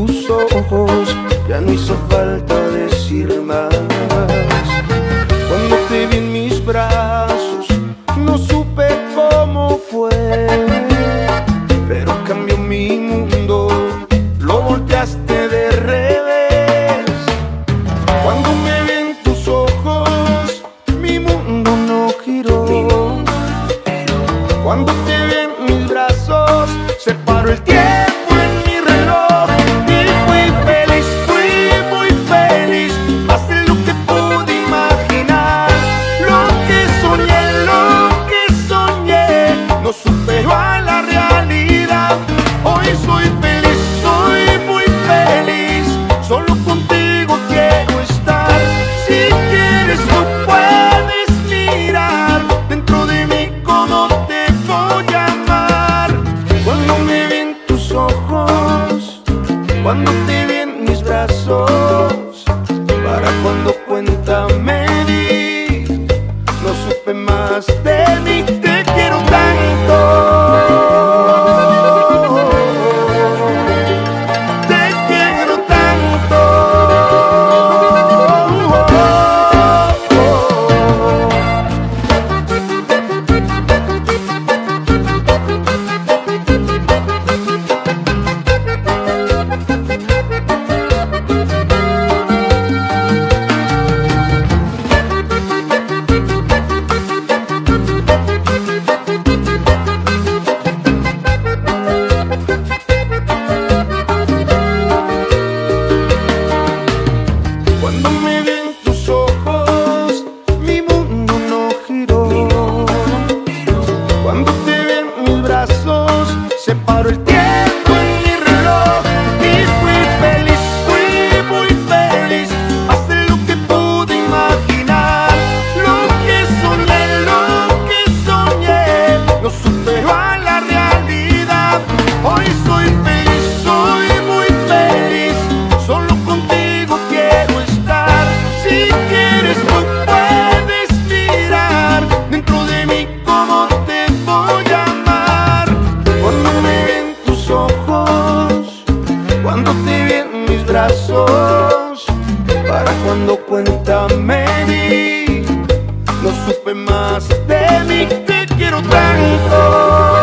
tus ojos ya no hizo falta decir más. Cuando te vi en mis brazos no supe cómo fue, pero cambió mi mundo, lo volteaste de revés. Cuando me vi en tus ojos mi mundo no giró. Cuando te vi en mis brazos se paró el tiempo en mi reloj y fui muy feliz, más de lo que pude imaginar. Lo que soñé no superó a la realidad. Hoy soy muy feliz, solo contigo quiero estar. Si quieres tú puedes mirar dentro de mí cómo te voy a amar. Cuando me vi en tus ojos, cuando te vi en mis brazos, para cuando cuenta me di, no supe más de mí. Te quiero tanto, te quiero tanto. Cuando me vi en tus ojos, mi mundo no giró. Cuando te vi en mis brazos, se paró el tiempo en mi reloj y fui muy feliz, más de lo que pude imaginar. Lo que soñé, no superó a la realidad. Hoy soy muy feliz, solo contigo quiero estar. Si quieres tú puedes mirar dentro de mí cómo te voy a amar. Cuando me vi en tus ojos, cuando te vi en mis brazos, para cuando cuenta me di, no supe más de mí. Te quiero tanto.